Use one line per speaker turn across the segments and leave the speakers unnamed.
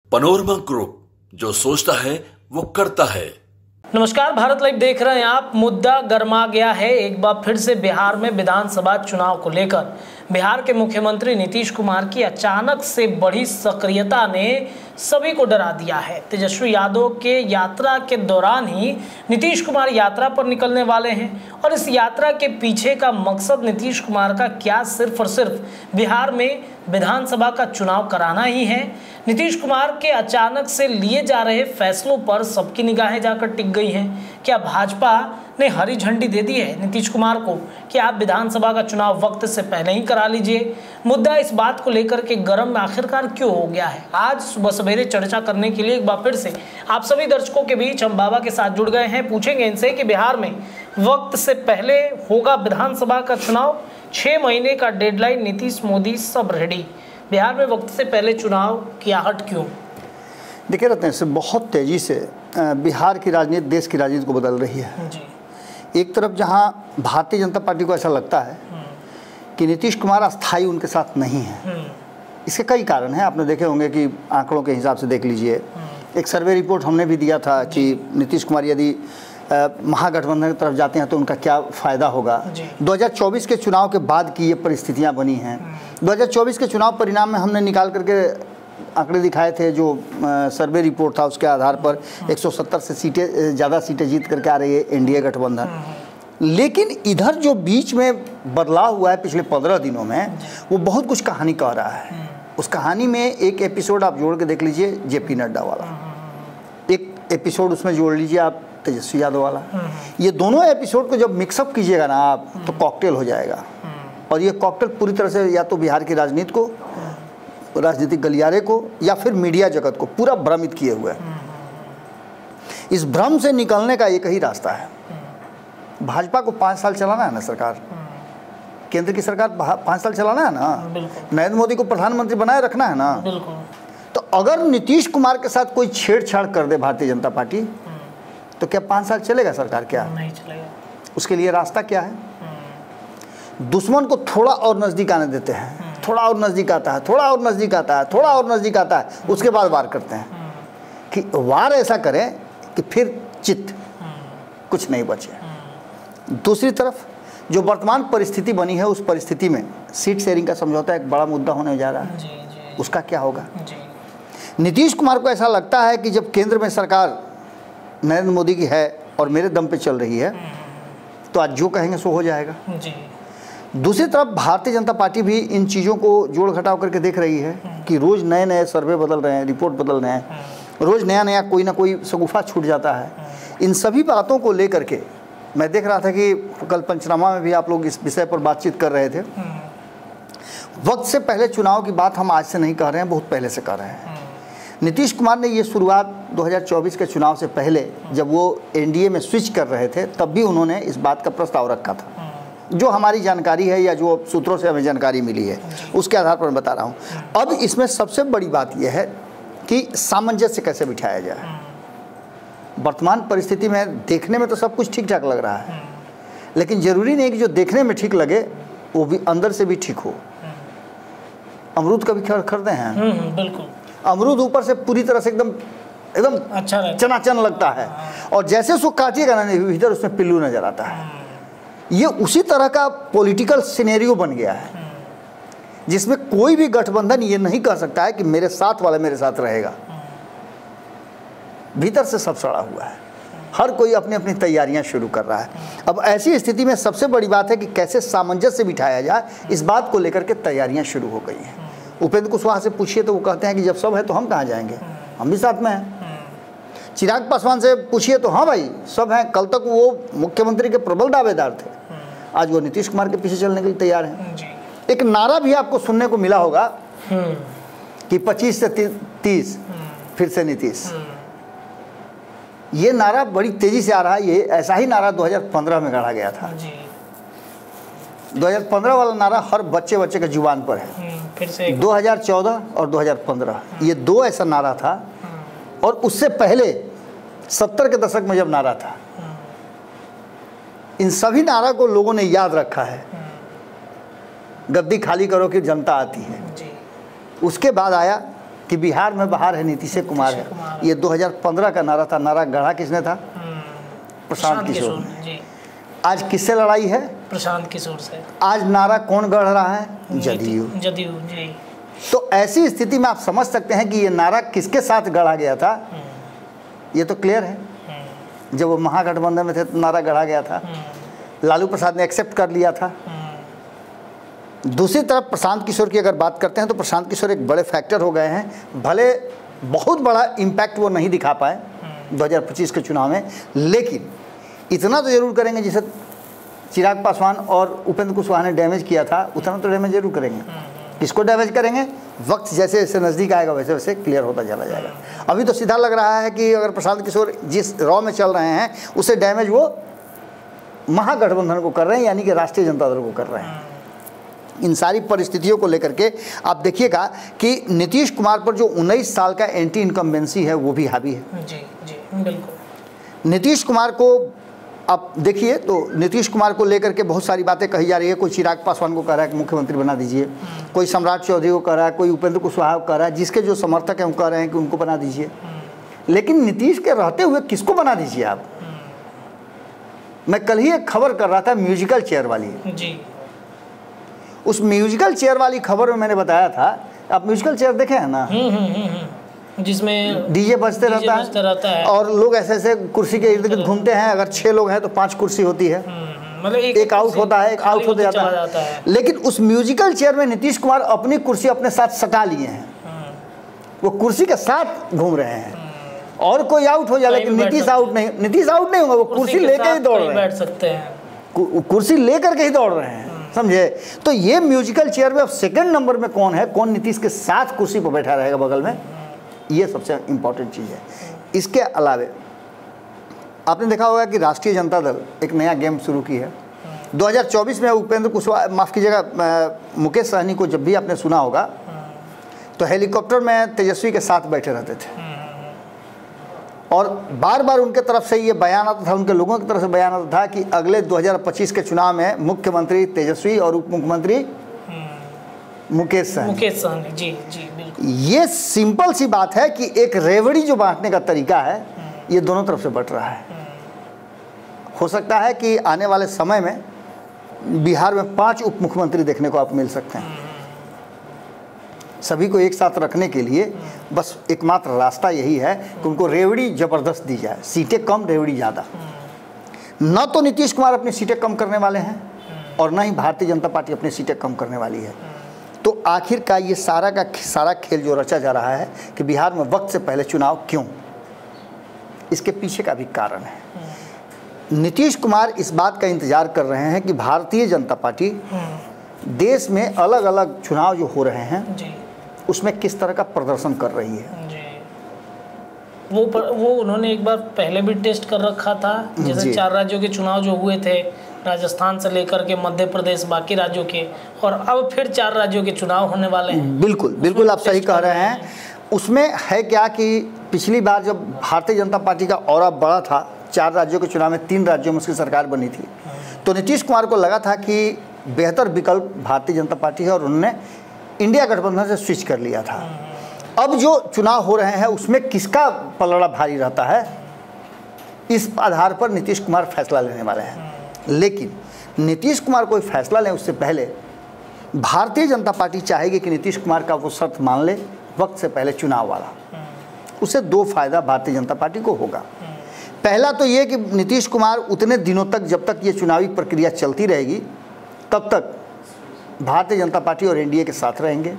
Panorama group, जो सोचता है वो करता है।
नमस्कार, भारत लाइव देख रहे हैं आप। मुद्दा गर्मा गया है एक बार फिर से बिहार में विधानसभा चुनाव को लेकर। बिहार के मुख्यमंत्री नीतीश कुमार की अचानक से बढ़ी सक्रियता ने सभी को डरा दिया है। तेजस्वी यादव के यात्रा के दौरान ही नीतीश कुमार यात्रा पर निकलने वाले हैं और इस यात्रा के पीछे का मकसद नीतीश कुमार का क्या सिर्फ और सिर्फ बिहार में विधानसभा का चुनाव कराना ही है। नीतीश कुमार के अचानक से लिए जा रहे फैसलों पर सबकी निगाहें जाकर टिक गई हैं। क्या भाजपा ने हरी झंडी दे दी है नीतीश कुमार को कि आप विधानसभा का चुनाव वक्त से पहले ही करा लीजिए? मुद्दा इस बात को लेकर के गर्म आखिरकार क्यों हो गया है, आज सुबह सवेरे चर्चा करने के लिए एक बार फिर से आप सभी दर्शकों के बीच हम बाबा के साथ जुड़ गए हैं। पूछेंगे इनसे कि बिहार में वक्त से पहले होगा विधानसभा का चुनाव, 6 महीने का डेडलाइन, नीतीश मोदी सब रेडी, बिहार में वक्त से पहले चुनाव की आहट क्यों?
देखिए रत्न से बहुत तेज़ी से बिहार की राजनीति देश की राजनीति को बदल रही है जी। एक तरफ जहां भारतीय जनता पार्टी को ऐसा लगता है कि नीतीश कुमार अस्थायी उनके साथ नहीं है। इसके कई कारण हैं, आपने देखे होंगे कि आंकड़ों के हिसाब से देख लीजिए। एक सर्वे रिपोर्ट हमने भी दिया था कि नीतीश कुमार यदि महागठबंधन की तरफ जाते हैं तो उनका क्या फ़ायदा होगा। 2024 के चुनाव के बाद की ये परिस्थितियां बनी हैं। 2024 के चुनाव परिणाम में हमने निकाल करके आंकड़े दिखाए थे, जो सर्वे रिपोर्ट था उसके आधार पर 170 से ज़्यादा सीटें जीत करके आ रही है एनडीए गठबंधन। लेकिन इधर जो बीच में बदलाव हुआ है पिछले 15 दिनों में, वो बहुत कुछ कहानी कह रहा है। उस कहानी में एक एपिसोड आप जोड़ के देख लीजिए, जेपी नड्डा वाला, एक एपिसोड उसमें जोड़ लीजिए आप तेजस्वी यादव वाला। ये दोनों एपिसोड को जब मिक्सअप कीजिएगा ना आप, तो कॉकटेल हो जाएगा। और ये कॉकटेल पूरी तरह से या तो बिहार की राजनीति को, राजनीतिक गलियारे को, या फिर मीडिया जगत को पूरा भ्रमित किए हुए है। इस भ्रम से निकलने का एक ही रास्ता है। भाजपा को 5 साल चलाना है ना सरकार, केंद्र की सरकार 5 साल चलाना है ना, नरेंद्र मोदी को प्रधानमंत्री बनाए रखना है ना। तो अगर नीतीश कुमार के साथ कोई छेड़छाड़ कर दे भारतीय जनता पार्टी, तो क्या 5 साल चलेगा सरकार? क्या नहीं चलेगा। उसके लिए रास्ता क्या है? दुश्मन को थोड़ा और नज़दीक आने देते हैं, थोड़ा और नज़दीक आता है, थोड़ा और नज़दीक आता है, थोड़ा और नज़दीक आता है, उसके बाद वार करते हैं कि वार ऐसा करें कि फिर चित्त कुछ नहीं बचे। दूसरी तरफ जो वर्तमान परिस्थिति बनी है, उस परिस्थिति में सीट शेयरिंग का समझौता एक बड़ा मुद्दा होने जा रहा है। उसका क्या होगा? नीतीश कुमार को ऐसा लगता है कि जब केंद्र में सरकार नरेंद्र मोदी की है और मेरे दम पे चल रही है, तो आज जो कहेंगे सो हो जाएगा। दूसरी तरफ भारतीय जनता पार्टी भी इन चीज़ों को जोड़ घटाव करके देख रही है कि रोज़ नए नए सर्वे बदल रहे हैं, रिपोर्ट बदल रहे हैं, रोज़ नया नया कोई ना कोई शगुफा छूट जाता है। इन सभी बातों को लेकर के मैं देख रहा था कि कल पंचनामा में भी आप लोग इस विषय पर बातचीत कर रहे थे। वक्त से पहले चुनाव की बात हम आज से नहीं कह रहे हैं, बहुत पहले से कर रहे हैं। नीतीश कुमार ने ये शुरुआत 2024 के चुनाव से पहले, जब वो एनडीए में स्विच कर रहे थे, तब भी उन्होंने इस बात का प्रस्ताव रखा था। जो हमारी जानकारी है या जो सूत्रों से हमें जानकारी मिली है, उसके आधार पर मैं बता रहा हूँ। अब इसमें सबसे बड़ी बात यह है कि सामंजस्य कैसे बिठाया जाए। वर्तमान परिस्थिति में देखने में तो सब कुछ ठीक ठाक लग रहा है, लेकिन ज़रूरी नहीं कि जो देखने में ठीक लगे वो भी अंदर से भी ठीक हो। अमरूद कभी खरीदे हैं? बिल्कुल। अमरूद ऊपर से पूरी तरह से एकदम अच्छा चनाचन लगता है, और जैसे उसको काटिएगा ना, इधर उसमें पिल्लू नजर आता है। ये उसी तरह का पॉलिटिकल सिनेरियो बन गया है, जिसमें कोई भी गठबंधन ये नहीं कह सकता है कि मेरे साथ वाला मेरे साथ रहेगा। भीतर से सब सड़ा हुआ है, हर कोई अपनी अपनी तैयारियां शुरू कर रहा है। अब ऐसी स्थिति में सबसे बड़ी बात है कि कैसे सामंजस्य बिठाया जाए, इस बात को लेकर के तैयारियां शुरू हो गई हैं। उपेंद्र कुशवाहा से पूछिए तो वो कहते हैं कि जब सब है तो हम कहाँ जाएंगे, हम भी साथ में हैं। चिराग पासवान से पूछिए तो हाँ भाई सब हैं, कल तक वो मुख्यमंत्री के प्रबल दावेदार थे, आज वो नीतीश कुमार के पीछे चलने के लिए तैयार हैं। एक नारा भी आपको सुनने को मिला होगा कि 25 से 30 फिर से नीतीश। ये नारा बड़ी तेजी से आ रहा है। ये ऐसा ही नारा 2015 में गढ़ा गया था। 2015 वाला नारा हर बच्चे के जुबान पर है। फिर से 2014 और 2015 ये दो ऐसा नारा था। और उससे पहले 70 के दशक में जब नारा था, इन सभी नारा को लोगों ने याद रखा है। गद्दी खाली करो कि जनता आती है। उसके बाद आया कि बिहार में बहार है, नीतीश कुमार है। ये 2015 का नारा था। नारा गढ़ा किसने था? प्रशांत किशोर ने। आज किससे लड़ाई है?
प्रशांत किशोर से।
आज नारा कौन गढ़ रहा है? जदयू।
जी।
तो ऐसी स्थिति में आप समझ सकते हैं कि ये नारा किसके साथ गढ़ा गया था। ये तो क्लियर है। जब वो महागठबंधन में थे तो नारा गढ़ा गया था, लालू प्रसाद ने एक्सेप्ट कर लिया था। दूसरी तरफ प्रशांत किशोर की अगर बात करते हैं तो प्रशांत किशोर एक बड़े फैक्टर हो गए हैं। भले बहुत बड़ा इम्पैक्ट वो नहीं दिखा पाए 2025 के चुनाव में, लेकिन इतना तो जरूर करेंगे जिसे चिराग पासवान और उपेंद्र कुशवाहा ने डैमेज किया था, उतना तो डैमेज जरूर करेंगे। किसको डैमेज करेंगे? वक्त जैसे जैसे नज़दीक आएगा वैसे वैसे क्लियर होता चला जाएगा। अभी तो सीधा लग रहा है कि अगर प्रशांत किशोर जिस रॉ में चल रहे हैं उससे डैमेज वो महागठबंधन को कर रहे हैं, यानी कि राष्ट्रीय जनता दल को कर रहे हैं। इन सारी परिस्थितियों को लेकर के आप देखिएगा कि नीतीश कुमार पर जो 19 साल का एंटी इनकम्बेंसी है वो भी हावी है।
जी बिल्कुल।
नीतीश कुमार को आप देखिए तो नीतीश कुमार को लेकर के बहुत सारी बातें कही जा रही है। कोई चिराग पासवान को कह रहा है कि मुख्यमंत्री बना दीजिए, कोई सम्राट चौधरी को कह रहा है, कोई उपेंद्र कुशवाहा को कह रहा है, जिसके जो समर्थक हैं वो कह रहे हैं कि उनको बना दीजिए। लेकिन नीतीश के रहते हुए किसको बना दीजिए आप? मैं कल ही एक खबर कर रहा था म्यूजिकल चेयर वाली
जी।
उस म्यूजिकल चेयर वाली खबर में मैंने बताया था, आप म्यूजिकल चेयर देखे हैं ना,
जिसमें
डीजे बजते रहता है और लोग ऐसे ऐसे कुर्सी के इर्द गिर्द घूमते हैं। अगर 6 लोग हैं तो 5 कुर्सी होती है,
मतलब
एक आउट होता है, एक आउट होते जाता है। लेकिन उस म्यूजिकल चेयर में नीतीश कुमार अपनी कुर्सी अपने साथ सटा लिए हैं, वो कुर्सी के साथ घूम रहे हैं। और कोई आउट हो जाए लेकिन नीतीश आउट नहीं होगा, वो कुर्सी लेकर ही दौड़ रहे
बैठ सकते हैं,
कुर्सी लेकर के ही दौड़ रहे हैं, समझे। तो ये म्यूजिकल चेयर में अब सेकंड नंबर में कौन है, कौन नीतीश के साथ कुर्सी पर बैठा रहेगा बगल में, ये सबसे इम्पोर्टेंट चीज़ है। इसके अलावे आपने देखा होगा कि राष्ट्रीय जनता दल एक नया गेम शुरू की है। 2024 में उपेंद्र कुशवाहा, माफ़ कीजिएगा, मुकेश सहनी को जब भी आपने सुना होगा तो हेलीकॉप्टर में तेजस्वी के साथ बैठे रहते थे और बार बार उनके तरफ से ये बयान आता था, उनके लोगों की तरफ से बयान आता था कि अगले 2025 के चुनाव में मुख्यमंत्री तेजस्वी और उप मुख्यमंत्री मुकेश सहनी।
जी बिल्कुल।
ये सिंपल सी बात है कि एक रेवड़ी जो बांटने का तरीका है ये दोनों तरफ से बट रहा है। हो सकता है कि आने वाले समय में बिहार में 5 उप मुख्यमंत्री देखने को आप मिल सकते हैं। सभी को एक साथ रखने के लिए बस एकमात्र रास्ता यही है कि उनको रेवड़ी ज़बरदस्त दी जाए, सीटें कम रेवड़ी ज़्यादा। न तो नीतीश कुमार अपनी सीटें कम करने वाले हैं और न ही भारतीय जनता पार्टी अपनी सीटें कम करने वाली है। तो आखिर का ये सारा का सारा खेल जो रचा जा रहा है कि बिहार में वक्त से पहले चुनाव क्यों, इसके पीछे का भी कारण है। नीतीश कुमार इस बात का इंतजार कर रहे हैं कि भारतीय जनता पार्टी देश में अलग अलग चुनाव जो हो रहे हैं उसमें किस तरह का प्रदर्शन कर रही है।
वो उन्होंने एक बार पहले भी टेस्ट कर रखा था, जैसे 4 राज्यों के चुनाव जो हुए थे, राजस्थान से लेकर के मध्य प्रदेश, बाकी राज्यों के, और अब फिर 4 राज्यों के चुनाव होने वाले हैं।
बिल्कुल आप सही कह रहे हैं। उसमें है क्या कि पिछली बार जब भारतीय जनता पार्टी का ऑरा बड़ा था, 4 राज्यों के चुनाव में 3 राज्यों में उसकी सरकार बनी थी, तो नीतीश कुमार को लगा था कि बेहतर विकल्प भारतीय जनता पार्टी है और उन्होंने इंडिया गठबंधन से स्विच कर लिया था। अब जो चुनाव हो रहे हैं उसमें किसका पलड़ा भारी रहता है, इस आधार पर नीतीश कुमार फैसला लेने वाले हैं। लेकिन नीतीश कुमार कोई फैसला लें उससे पहले भारतीय जनता पार्टी चाहेगी कि नीतीश कुमार का वो शर्त मान ले वक्त से पहले चुनाव वाला। उससे 2 फायदा भारतीय जनता पार्टी को होगा। पहला तो ये कि नीतीश कुमार उतने दिनों तक, जब तक ये चुनावी प्रक्रिया चलती रहेगी तब तक भारतीय जनता पार्टी और एनडीए के साथ रहेंगे।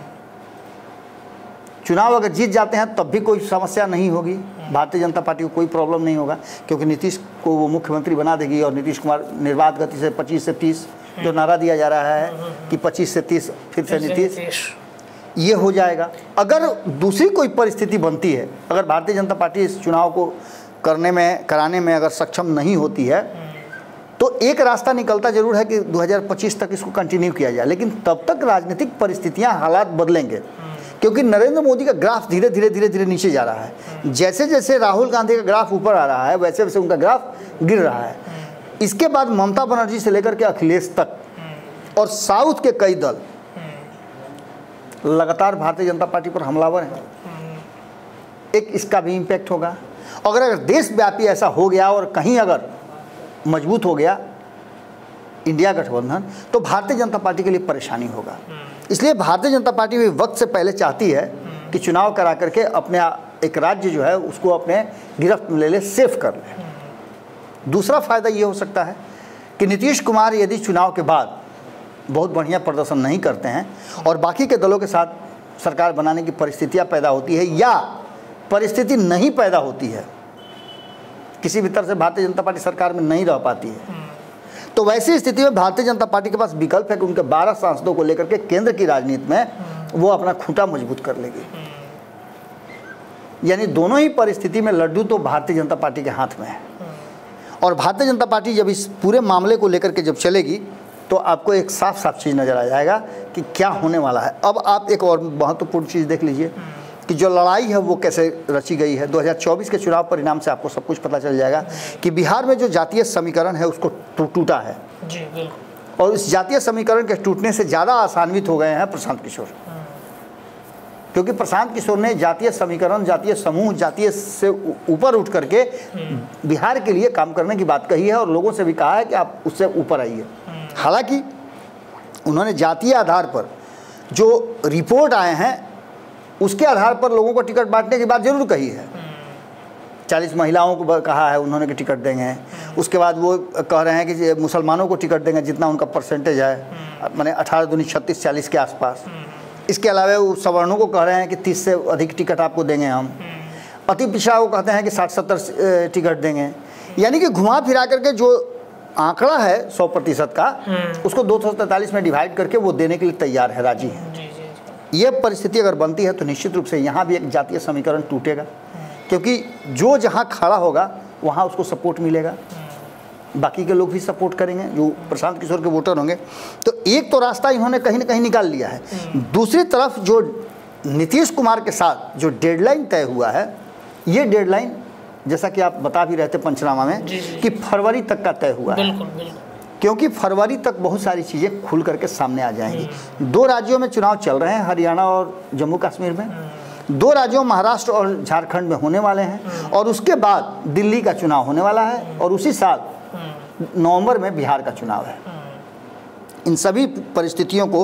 चुनाव अगर जीत जाते हैं तब भी कोई समस्या नहीं होगी, भारतीय जनता पार्टी को कोई प्रॉब्लम नहीं होगा, क्योंकि नीतीश को वो मुख्यमंत्री बना देगी और नीतीश कुमार निर्बाध गति से 25 से 30 जो नारा दिया जा रहा है कि 25 से 30 फिर से नीतीश, ये हो जाएगा। अगर दूसरी कोई परिस्थिति बनती है, अगर भारतीय जनता पार्टी इस चुनाव को कराने में अगर सक्षम नहीं होती है तो एक रास्ता निकलता जरूर है कि 2025 तक इसको कंटिन्यू किया जाए, लेकिन तब तक राजनीतिक परिस्थितियां, हालात बदलेंगे, क्योंकि नरेंद्र मोदी का ग्राफ धीरे धीरे नीचे जा रहा है। जैसे जैसे राहुल गांधी का ग्राफ ऊपर आ रहा है वैसे वैसे उनका ग्राफ गिर रहा है। इसके बाद ममता बनर्जी से लेकर के अखिलेश तक और साउथ के कई दल लगातार भारतीय जनता पार्टी पर हमलावर हैं, एक इसका भी इम्पैक्ट होगा। अगर देशव्यापी ऐसा हो गया और कहीं अगर मजबूत हो गया इंडिया गठबंधन, तो भारतीय जनता पार्टी के लिए परेशानी होगा। इसलिए भारतीय जनता पार्टी भी वक्त से पहले चाहती है कि चुनाव करा करके अपने एक राज्य जो है उसको अपने गिरफ्त में ले ले, सेफ कर ले। दूसरा फायदा ये हो सकता है कि नीतीश कुमार यदि चुनाव के बाद बहुत बढ़िया प्रदर्शन नहीं करते हैं और बाकी के दलों के साथ सरकार बनाने की परिस्थितियां पैदा होती है या परिस्थिति नहीं पैदा होती है, किसी भी तरह से भारतीय जनता पार्टी सरकार में नहीं रह पाती है, तो वैसी स्थिति में भारतीय जनता पार्टी के पास विकल्प है कि उनके 12 सांसदों को लेकर के केंद्र की राजनीति में वो अपना खूंटा मजबूत कर लेगी। यानी दोनों ही परिस्थिति में लड्डू तो भारतीय जनता पार्टी के हाथ में है। और भारतीय जनता पार्टी जब इस पूरे मामले को लेकर के जब चलेगी तो आपको एक साफ साफ चीज़ नज़र आ जाएगा कि क्या होने वाला है। अब आप एक और महत्वपूर्ण चीज़ देख लीजिए कि जो लड़ाई है वो कैसे रची गई है। 2024 के चुनाव परिणाम से आपको सब कुछ पता चल जाएगा कि बिहार में जो जातीय समीकरण है उसको टूटा है
जी, बिल्कुल।
और इस जातीय समीकरण के टूटने से ज़्यादा आसान्वित हो गए हैं प्रशांत किशोर, क्योंकि प्रशांत किशोर ने जातीय समीकरण, जातीय समूह, जातीय से ऊपर उठ करके बिहार के लिए काम करने की बात कही है और लोगों से भी कहा है कि आप उससे ऊपर आइए। हालांकि उन्होंने जातीय आधार पर जो रिपोर्ट आए हैं उसके आधार पर लोगों को टिकट बांटने की बात जरूर कही है। 40 महिलाओं को कहा है उन्होंने कि टिकट देंगे। उसके बाद वो कह रहे हैं कि मुसलमानों को टिकट देंगे जितना उनका परसेंटेज है, माने 18 दूनी 36 40 के आसपास। इसके अलावा वो सवर्णों को कह रहे हैं कि 30 से अधिक टिकट आपको देंगे हम। अति पिछड़ा को कहते हैं कि 60-70 टिकट देंगे। यानी कि घुमा फिरा करके जो आंकड़ा है 100% का, उसको 243 में डिवाइड करके वो देने के लिए तैयार है, राजी है। ये परिस्थिति अगर बनती है तो निश्चित रूप से यहाँ भी एक जातीय समीकरण टूटेगा, क्योंकि जो जहाँ खड़ा होगा वहाँ उसको सपोर्ट मिलेगा, बाकी के लोग भी सपोर्ट करेंगे जो प्रशांत किशोर के वोटर होंगे। तो एक तो रास्ता इन्होंने कहीं ना कहीं निकाल लिया है। दूसरी तरफ जो नीतीश कुमार के साथ जो डेडलाइन तय हुआ है, ये डेडलाइन जैसा कि आप बता भी रहे थे पंचनामा में कि फरवरी तक का तय हुआ है, क्योंकि फरवरी तक बहुत सारी चीज़ें खुल करके सामने आ जाएंगी। 2 राज्यों में चुनाव चल रहे हैं, हरियाणा और जम्मू कश्मीर में। 2 राज्यों महाराष्ट्र और झारखंड में होने वाले हैं और उसके बाद दिल्ली का चुनाव होने वाला है और उसी साल नवंबर में बिहार का चुनाव है। इन सभी परिस्थितियों को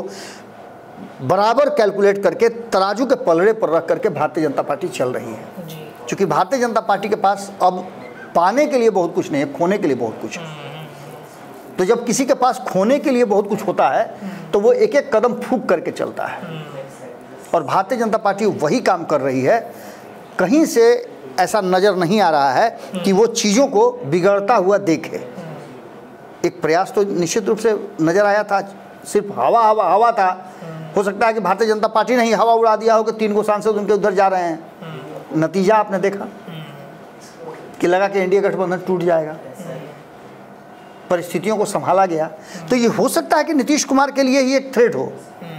बराबर कैलकुलेट करके तराजू के पलड़े पर रख करके भारतीय जनता पार्टी चल रही है। क्योंकि भारतीय जनता पार्टी के पास अब पाने के लिए बहुत कुछ नहीं है, खोने के लिए बहुत कुछ है। तो जब किसी के पास खोने के लिए बहुत कुछ होता है तो वो एक एक कदम फूंक करके चलता है, और भारतीय जनता पार्टी वही काम कर रही है। कहीं से ऐसा नज़र नहीं आ रहा है कि वो चीज़ों को बिगड़ता हुआ देखे। एक प्रयास तो निश्चित रूप से नज़र आया था, सिर्फ हवा था। हो सकता है कि भारतीय जनता पार्टी ने ही हवा उड़ा दिया हो कि 3 सांसद उनके उधर जा रहे हैं। नतीजा आपने देखा कि लगा कि एनडीए गठबंधन टूट जाएगा। परिस्थितियों को संभाला गया। तो ये हो सकता है कि नीतीश कुमार के लिए ही एक थ्रेट हो।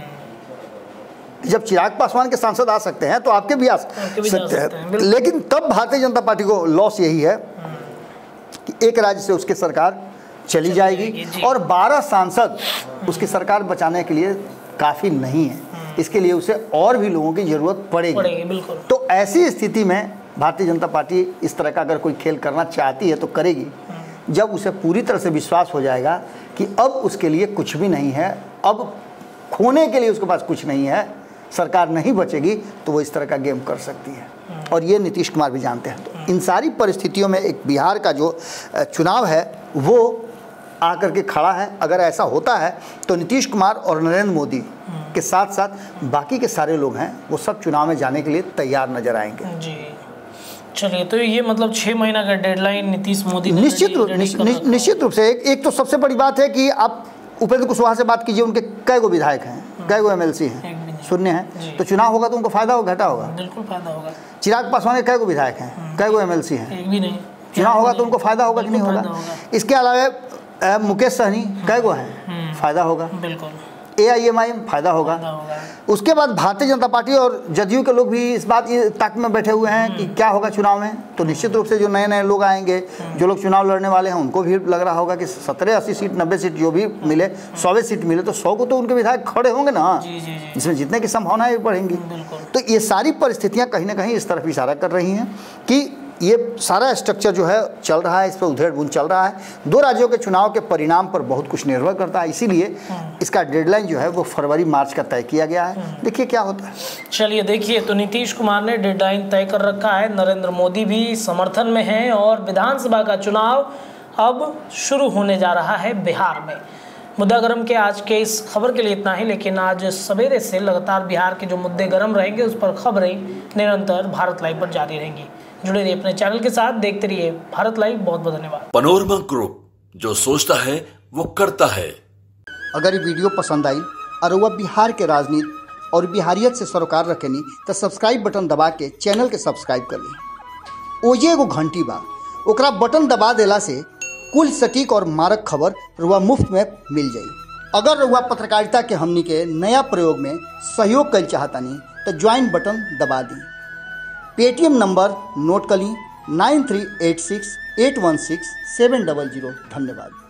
जब चिराग पासवान के सांसद आ सकते हैं तो आपके भी आ सकते हैं, लेकिन तब भारतीय जनता पार्टी को लॉस यही है कि एक राज्य से उसकी सरकार चली जाएगी और 12 सांसद उसकी सरकार बचाने के लिए काफ़ी नहीं है। इसके लिए उसे और भी लोगों की ज़रूरत पड़ेगी। तो ऐसी स्थिति में भारतीय जनता पार्टी इस तरह का अगर कोई खेल करना चाहती है तो करेगी, जब उसे पूरी तरह से विश्वास हो जाएगा कि अब उसके लिए कुछ भी नहीं है, अब खोने के लिए उसके पास कुछ नहीं है, सरकार नहीं बचेगी, तो वो इस तरह का गेम कर सकती है। और ये नीतीश कुमार भी जानते हैं। तो इन सारी परिस्थितियों में एक बिहार का जो चुनाव है वो आकर के खड़ा है। अगर ऐसा होता है तो नीतीश कुमार और नरेंद्र मोदी के साथ साथ बाकी के सारे लोग हैं वो सब चुनाव में जाने के लिए तैयार नजर आएंगे।
जी चलिए, तो ये मतलब 6 महीना का डेडलाइन नीतीश मोदी
निश्चित रूप से एक तो सबसे बड़ी बात है कि आप उपेंद्र कुशवाहा से बात कीजिए, उनके कई गो विधायक हैं, कई गो एमएलसी हैं, शून्य हैं। तो चुनाव होगा तो उनको फायदा होगा, घाटा होगा?
बिल्कुल फायदा होगा।
चिराग पासवान के कई गो विधायक हैं, कई गो एमएलसी हैं,
एक भी नहीं।
चुनाव होगा तो उनको फायदा होगा कि नहीं होगा? इसके अलावा मुकेश सहनी कई गो हैं, फायदा होगा।
बिल्कुल।
AIMIM फायदा होगा। उसके बाद भारतीय जनता पार्टी और जदयू के लोग भी इस बात ताक में बैठे हुए हैं कि क्या होगा चुनाव में। तो निश्चित रूप से जो नए नए लोग आएंगे, जो लोग चुनाव लड़ने वाले हैं, उनको भी लग रहा होगा कि 70-80 सीट 90 सीट जो भी मिले, 100 सीट मिले तो 100 को तो उनके विधायक खड़े होंगे ना, इसमें जीतने की संभावनाएं बढ़ेंगी। तो ये सारी परिस्थितियां कहीं ना कहीं इस तरफ इशारा कर रही हैं कि ये सारा स्ट्रक्चर जो है चल रहा है, इस पर उधेड़-बुन चल रहा है। 2 राज्यों के चुनाव के परिणाम पर बहुत कुछ निर्भर करता है, इसीलिए इसका डेडलाइन जो है वो फरवरी-मार्च का तय किया गया है। देखिए क्या होता है।
चलिए देखिए, तो नीतीश कुमार ने डेडलाइन तय कर रखा है, नरेंद्र मोदी भी समर्थन में हैं और विधानसभा का चुनाव अब शुरू होने जा रहा है बिहार में। मुद्दा गर्म के आज के इस खबर के लिए इतना ही, लेकिन आज सवेरे से लगातार बिहार के जो मुद्दे गर्म रहेंगे उस पर खबरें निरंतर भारत लाइव पर जारी रहेंगी। जुड़े रहिए अपने चैनल के साथ, देखते रहिए भारत लाइव। बहुत बहुत धन्यवाद।
पैनोरमा ग्रुप, जो सोचता है वो करता है।
अगर ये वीडियो पसंद आई और वह बिहार के राजनीति और बिहारियत से सरोकार रखेनी तो सब्सक्राइब बटन दबा के चैनल के सब्सक्राइब कर ली। ओजे एगो घंटी बा, ओकरा बटन दबा देला से कुल सटीक और मारक खबर रुआ मुफ्त में मिल जाई। अगर रुआ पत्रकारिता के हमनी के नया प्रयोग में सहयोग कर चाहतानी तो ज्वाइन बटन दबा दी। पेटीएम नंबर नोट कर ली 9386816700। धन्यवाद।